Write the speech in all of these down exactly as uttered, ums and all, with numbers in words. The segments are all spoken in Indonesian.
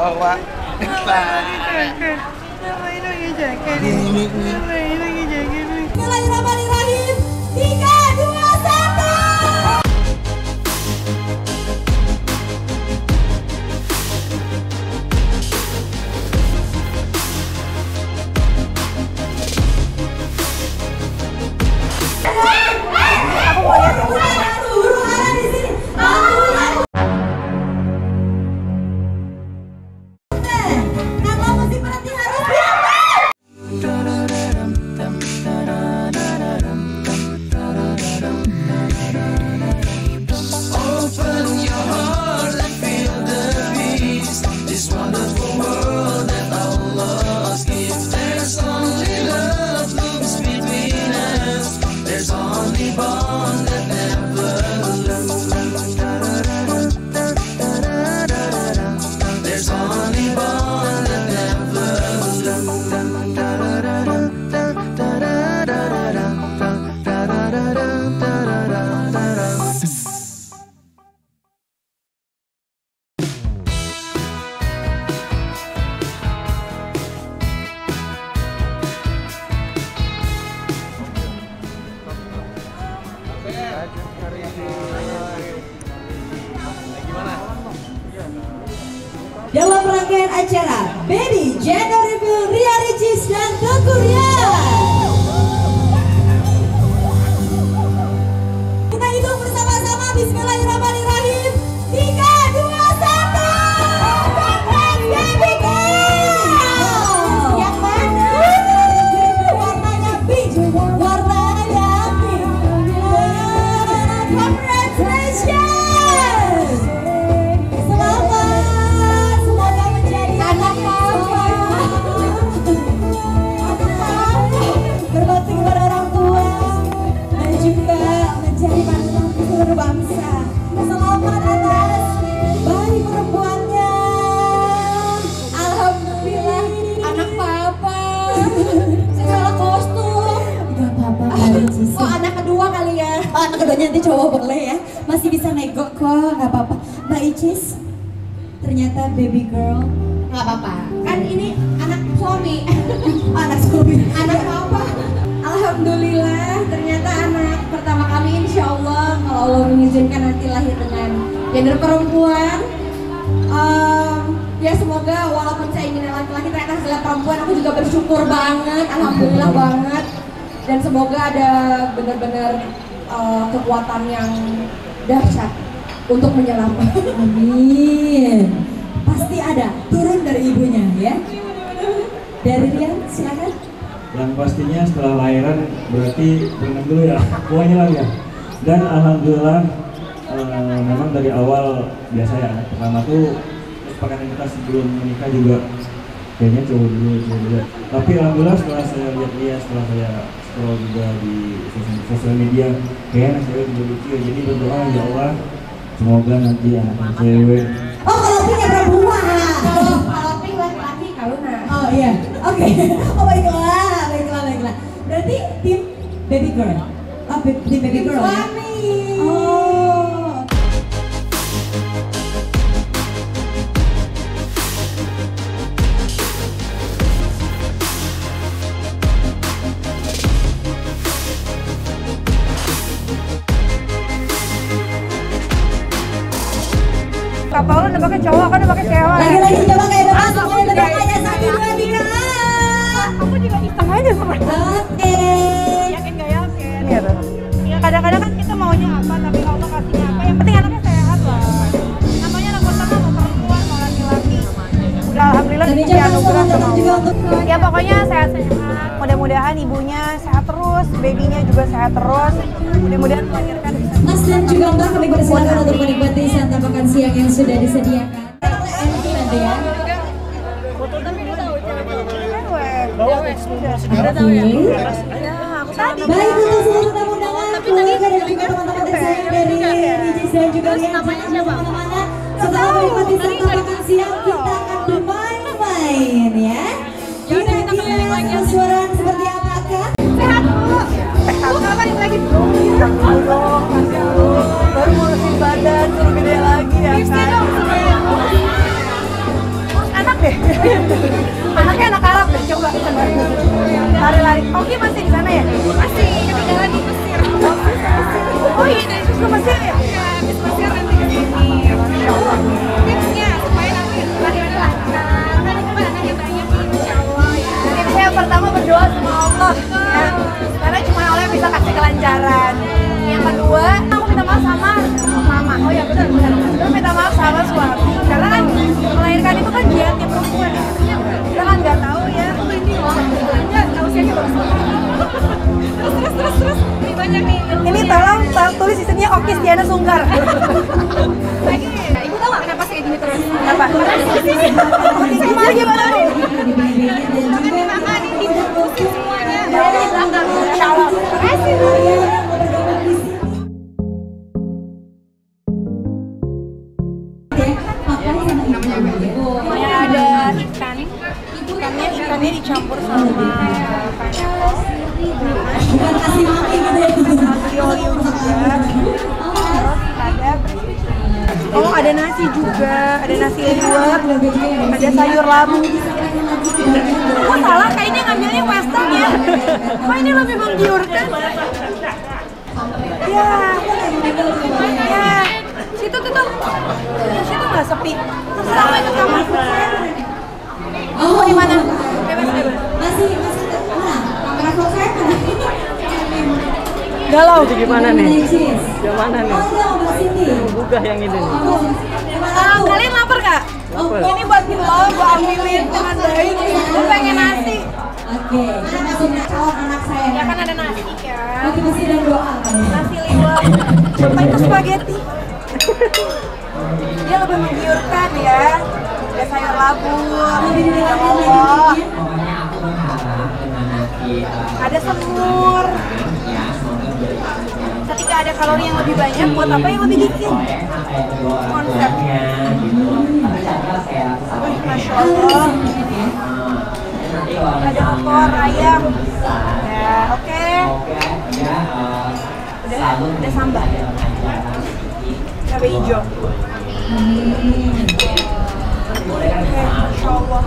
bawa. Ngapain lagi jaket ini? Ngapain lagi jaket ini? Bismillahirrahmanirrahim. Tiga, dua, satu. Aku mau lihat huru hara di sini. Kalau musik berarti harus dalam rangkaian acara Baby Gender Reveal Ria Ricis dan Teuku Ryan. Kita hitung bersama-sama. Bismillahirrahmanirrahim. Tiga, dua, satu. Baby girl. Yang mana? Warnanya pink. Warnanya pink. Congratulations. Selamat. Semoga menjadi anak papa. Berbakti kepada orang tua dan juga menjadi panutan seluruh bangsa. Selamat atas bayi perempuannya. Alhamdulillah anak papa. Segala kostum. Gak apa-apa. Oh anak kedua kali ya. Oh anak keduanya nanti cowok boleh ya. Masih bisa nego kok. Gak apa-apa. Mbak Icis, ternyata baby girl. Gak apa-apa. Kan ini anak suami. Oh, anak suami. Anak papa. Alhamdulillah, ternyata anak pertama kami insya Allah kalau Allah mengizinkan nanti lahir dengan gender perempuan. Um, ya semoga walaupun saya ingin laki-laki ternyata hasilnya perempuan, aku juga bersyukur banget, alhamdulillah banget. Dan semoga ada benar-benar uh, kekuatan yang dahsyat untuk menyelamatkan. Amin. Pasti ada turun dari ibunya ya. Dari Rian silakan. Yang pastinya setelah lahiran berarti berenang dulu ya, pokoknya lah ya. Dan alhamdulillah uh, memang dari awal biasa ya, anak pertama tuh kesepakatan kita sebelum menikah juga kayaknya cowok dulu, cowok dulu. Tapi alhamdulillah setelah saya lihat dia, setelah saya scroll juga di sosial media, kayaknya anak cewek juga lucu. Jadi berdoa ya Allah, semoga nanti anak cewek. Oh kalau punya perempuan. Kalau kalau pink laki-laki Kaluna. Oh iya, oke. Okay. Oh baiklah, baiklah, baiklah. Berarti tim baby girl. Oh, tim baby girl. Suami. Oh. Kak Paul udah pakai cowok kan udah pakai cewek. Lagi-lagi coba kayak bapak semuanya tebak aja satu dua tiga. Aku juga iseng aja sebenarnya. Oke. Yakin gak yakin gitu. Ya kadang-kadang kan kita maunya apa tapi Allah kasihnya apa. Yang penting anaknya sehat lah. Namanya anak pertama mau perempuan mau laki-laki. Udah alhamdulillah dikasih anugerah sama Allah. Ya pokoknya sehat-sehat. Mudah-mudahan ibunya sehat terus, babynya juga sehat terus. Mudah-mudahan melahirkan bisa. Mas dan juga Mbak kami persilakan untuk menikmati santap makan siang yang sudah disediakan. Nanti ya. Udah tahu ya? Ya, aku tadi. Baik untuk seluruh tamu undangan, keluarga dan juga teman-teman tersayang dari Ricis dan juga Rian, jangan kemana-mana. Setelah menikmati santap makan siang, kita akan bermain-main ya. Kira-kira kesuaraan seperti apakah? Sehat Bu. Sehat. Kapan lagi Bu? dong, kasih lu baru ngurusin badan suruh gede lagi ya kan. Anaknya anak Arab deh, coba coba. Lari-lari. Oki masih di sana ya? Masih ketinggalan di Mesir. Oh iya, dari Sus ke Mesir ya? Ya, habis Mesir nanti ke sini. Tipsnya supaya nanti lahirannya lancar. Kan itu kan anaknya banyak nih, insya Allah ya. Tipsnya yang pertama berdoa sama Allah ya. Karena cuma Allah yang bisa kasih kelancaran. Yang kedua, aku minta maaf sama mama. Oh ya benar benar. Terus minta maaf sama suami. Karena kan melahirkan itu kan giatnya perempuan ya. Kita kan nggak tahu ya. Oh ini loh. Enggak, nggak usianya baru Terus terus terus terus. Ini banyak nih. Ini tolong ta- tulis isinya Oki Diana Sungkar. Lagi, ibu tahu nggak kenapa saya gini terus? Apa? Gimana gimana? Karena di mama ini dibungkusin semuanya. Dari belakang. Insya Allah. Terima kasih. Yang ada ikan. Ikannya ikannya dicampur sama pineapple. Bukan kasih maki gitu ya. Olio juga. Terus ada oh ada nasi juga, ada nasi liwet, ada sayur labu. Oh salah, kayaknya ngambilnya western ya. Oh ini lebih menggiurkan. Ya, ya. Situ tuh tuh, situ nggak sepi. Terserah mau ikut kamar. Oh, Di mana? Bebas bebas. Masih masih mana? Travel fair mana? Galau. Itu gimana nih? Cheese. Yang mana nih? Oh, iya, Mbak Siti. Gugah yang ini nih. Oh, Ah, kalian lapar kak? Lapar. Ini buat lo, gue ambilin dengan baik. Gue pengen nasi. Oke, kita masih calon anak saya. Ya kan ada nasi kan? Oke, masih ada doa kan? Nasi liwet. Apa itu spaghetti? Dia lebih menggiurkan ya. Ada sayur labu, ada lombok, ada semur. Ketika ada kalori yang lebih banyak, buat apa yang lebih dikit? Konsep. Wih, Masya Allah. Ada opor, ayam. Ya, oke. Udah, udah sambal. Cabai hijau. Oke, Masya Allah.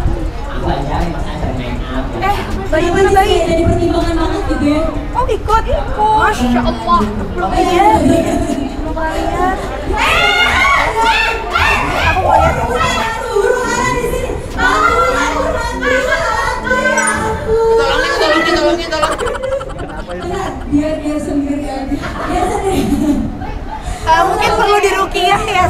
Eh, bayi mana bayi? Jadi pertimbangan banget gitu ya. Oh ikut? Masya Allah. Belum lihat. Belum pernah lihat. Aku mau lihat. Tolongin, tolongin, tolongin, tolongin. Biar dia sendiri aja. Biasa deh. Uh, mungkin perlu dirukiah ya.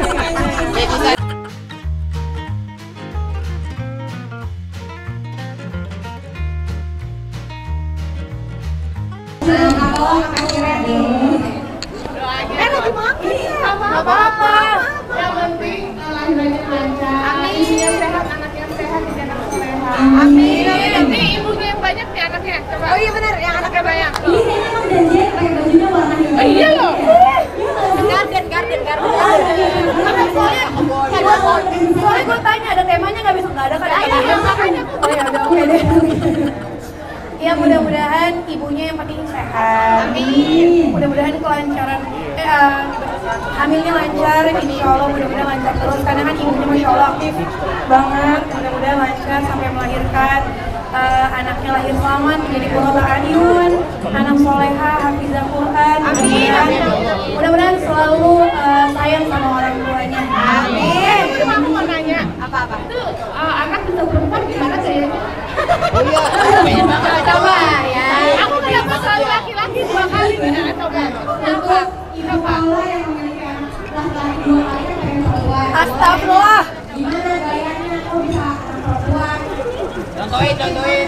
Eh lagi makan ya? Gak apa-apa. Yang penting lahirannya lancar. Amin. Ibunya sehat, anaknya sehat, jadi anak soleha. Amin. Nanti ibunya yang banyak nih anaknya. Coba. Oh iya benar, yang anaknya banyak. Ini kayaknya emang janjian pakai bajunya warna hitam. Oh iya loh. Garden, garden, garden. Soalnya, soalnya gue tanya ada temanya nggak besok nggak ada kan? Iya, makanya aku. Oh ya udah oke deh. Ya mudah-mudahan ibunya yang penting sehat. Amin. Mudah-mudahan kelancaran eh, uh, hamilnya lancar, insya Allah mudah-mudahan lancar terus karena kan ibunya masya Allah aktif banget. Mudah-mudahan lancar sampai melahirkan. Uh, anaknya lahir selamat menjadi qurrata ayun, anak soleha, hafizah Quran. Amin. Mudah-mudahan- Mudah-mudahan selalu uh, sayang sama orang tuanya. Amin. Cuma aku mau nanya. Apa-apa? Tuh, uh, anak bisa perempuan gimana gayanya? Oh iya. Pengen banget. Coba ya. Aku kenapa selalu laki-laki dua kali gimana? Coba. Kenapa? Kenapa? Allah yang memiliki anak laki-laki dua kali kan pengen perempuan. Astagfirullah. Gimana gayanya kok bisa anak perempuan? Contohin, contohin.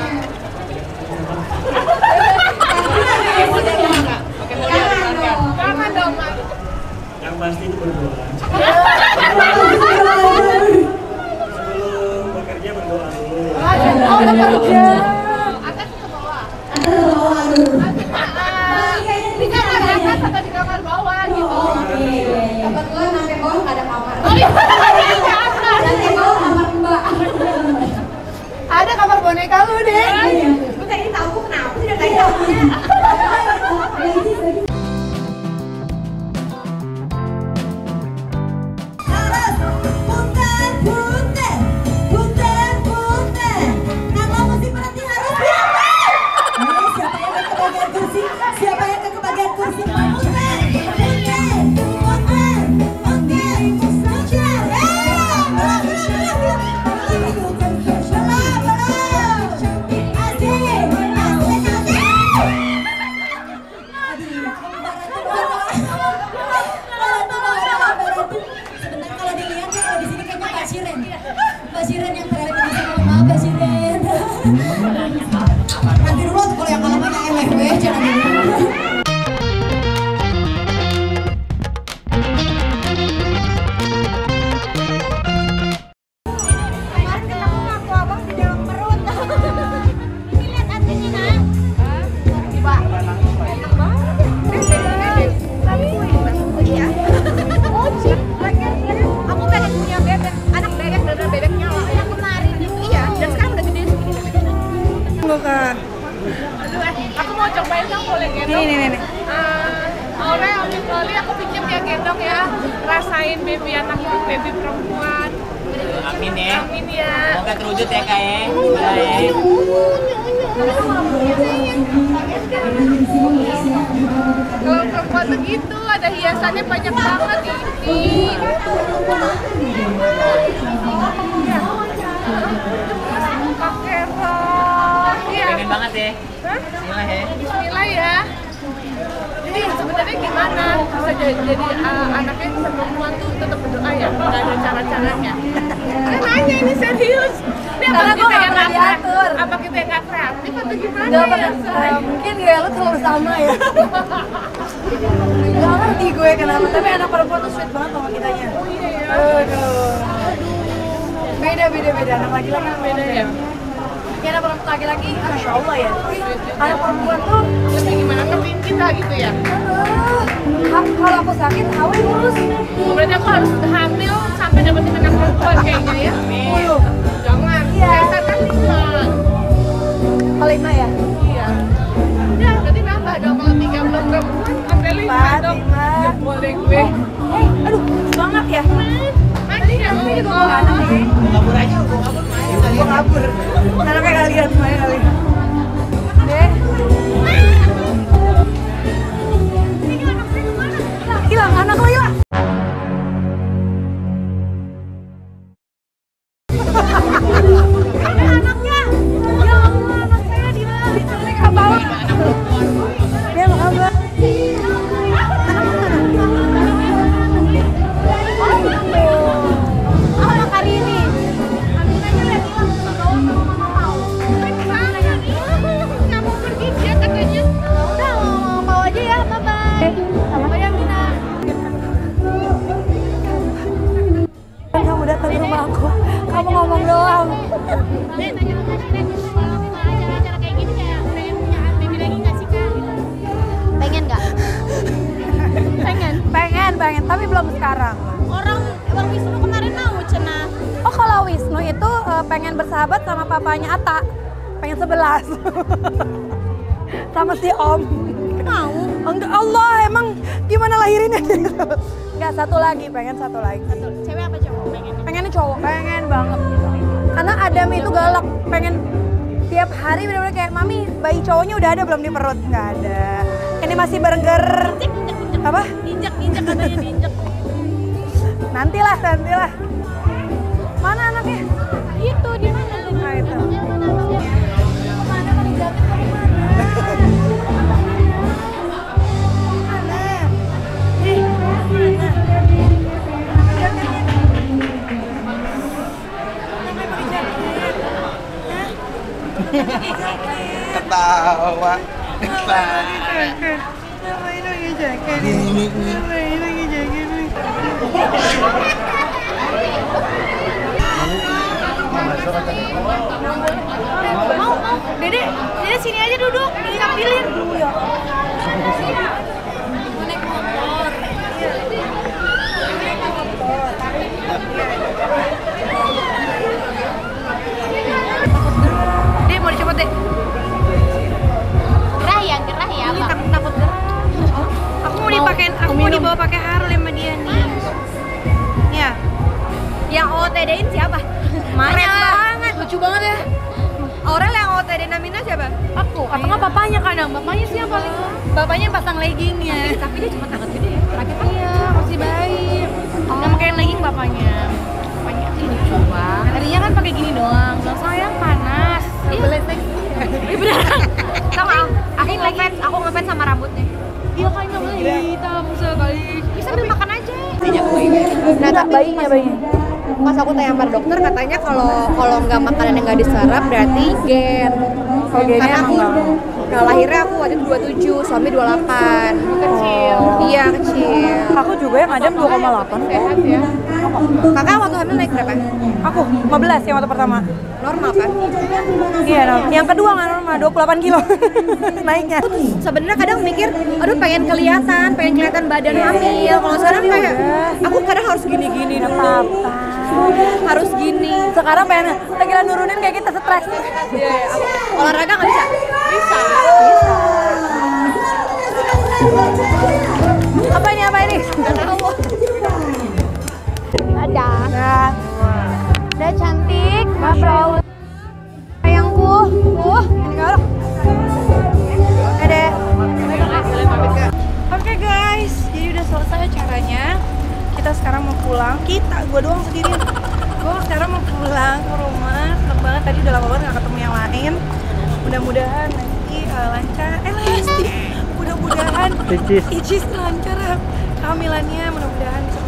Jangan dong, Mas. Yang pasti itu berdoa. Sebelum bekerja berdoa dulu. Oh, udah kerja. Atas ke bawah. Atau bawa dulu. Di kamar atas atau di kamar bawah gitu. Oke. Kebetulan sampai bawah nggak ada kamar. Oh iya. loh kak. Aduh, eh, aku mau cobain dong, boleh gendong? Nih, nih, nih, nih. Uh, Aurel, Amin Loli, aku pinjam ya gendong ya. Rasain baby anak baby perempuan. Amin ya. Amin ya. Semoga terwujud ya kak ya. Baik. Kalau perempuan tuh gitu, ada hiasannya banyak banget ini. Pakai rok. Iya. Pengen banget ya. Hah? Bismillah ya. Bismillah ya. Jadi sebenarnya gimana bisa jadi, jadi uh, anaknya bisa perempuan tuh tetap berdoa ya? Nggak ada cara-caranya. Saya nanya ini serius. Ini apa Karena kita gua yang nggak nggak kreatif? diatur. Apa kita yang nggak kreatif atau gimana Gak ya? pernah, Say? uh, mungkin gaya lu terlalu sama ya. Gak ngerti gue kenapa, tapi anak perempuan tuh sweet banget sama kitanya. Aduh. Beda, beda, beda. Anak laki-laki kan beda ya. Ya anak perempuan laki-laki, Masya Allah ya. Anak perempuan tuh, Lebih gimana ngertiin kita gitu ya? aduh, kalau aku sakit, awe ngurus. Oh, berarti aku harus hamil sampai dapetin anak perempuan kayaknya ya? Amin. Jangan. Iya. Saya kan lima. Kelima ya? Iya. Ya, berarti nambah dong kalau tiga belum perempuan, sampai lima Empat, dong. lima. Ya, boleh gue. Eh, aduh, semangat ya. Mandi ya, Ini juga mau anak nih. Kabur aja, gua kabur main. Gue kabur. Anaknya kalian semuanya kali. Deh. Hilang, anak lo hilang. Ada anaknya. Ya Allah, anak saya di mana? Diculik ke bawah. Dia mau kabur. Anak hari ini. Nggak mau pergi dia katanya. Udah, mau mau aja ya, bye-bye. Sama ya, Mina. Kamu datang ke rumah aku, kamu ngomong doang. Nek, tanya sama Nek, kalau kita acara-acara kayak gini kayak pengen punya baby lagi nggak sih Kak? Pengen nggak? Pengen, pengen, pengen, tapi belum sekarang. Orang Bang Wisnu kemarin mau cenah. Oh, kalau Wisnu itu eh, pengen bersahabat sama papanya Ata, pengen sebelas. Sama si Om. Mau. Enggak, Allah, emang gimana lahirinnya gitu. Enggak, satu lagi, pengen satu lagi. Cewek apa cowok pengen? Pengennya cowok, pengen banget. Karena Adam itu galak, pengen tiap hari benar-benar kayak, Mami, bayi cowoknya udah ada belum di perut? Nggak ada. Ini masih burger. Injek, injek, injek. Apa? Injek, injek katanya diinjek. Nantilah, nantilah. Mana anaknya? Itu di mana? Nah, itu. Kemana pakai jaket kok kemana? Mana? Nih, mana? Jaketnya. Kenapa pakai jaket? Hah? Ketawa. Ngapain pakai jaket? Ngapain pakai jaket? Mau, mau. Dede, Dede sini aja duduk, Dede ngambilin. Iya. Naik motor. Dede mau dicopot deh. Gerah ya, gerah ya, Ini Pak. takut takut gerah. Aku mau dipakein, aku mau dibawa pakai Harley sama dia nih. Ya. Yang O T D-in siapa? Keren banget, lucu banget ya. Aurel yang O T D Namina siapa? Aku, atau nggak papanya kadang, bapaknya sih yang paling Bapaknya pasang leggingnya. tapi dia cuma tangan gede ya, terakhir kan Iya, masih baik. nggak pakai legging bapaknya bapaknya sih lucu banget Tadinya kan pakai gini doang. Bilang sayang panas. iya iya beneran sama aku ngefans aku ngefans sama rambutnya Iya kan nggak boleh hitam sekali. bisa sambil makan aja Nah, tak bayinya bayinya. Pas aku tanya sama dokter katanya kalau kalau nggak makanan yang nggak diserap berarti gen. Oh, gennya Karena emang aku nggak. nah, lahirnya aku waktu itu dua puluh tujuh, suami dua puluh delapan. Kecil. Iya kecil. Aku juga yang Adam dua koma delapan. Sehat ya. Aku kok. Kakak waktu hamil naik berapa? Aku lima belas yang waktu pertama. Normal kan? Iya, no. Yang kedua nggak normal, dua puluh delapan kilo naiknya. Sebenarnya kadang mikir, aduh pengen kelihatan, pengen kelihatan badan hamil. Kalau sekarang kayak, aku kadang harus gini-gini dulu. Harus gini. Sekarang pengen tegilan nurunin kayak kita stres. Iya, olahraga nggak bisa? Bisa. Bisa. Apa ini, apa ini? Nggak tahu. Ada. Nah. Udah cantik, Masya Allah. Sayangku, uh, ini galak. Oke deh. Oke guys, jadi udah selesai acaranya. Kita sekarang mau pulang. Kita, gue doang sendirian. Gue sekarang mau pulang ke rumah. Seneng banget, tadi udah lama banget gak ketemu yang lain. Mudah-mudahan nanti uh, lancar. Eh, Lesti. Mudah-mudahan Icis lancar kehamilannya. Mudah-mudahan bisa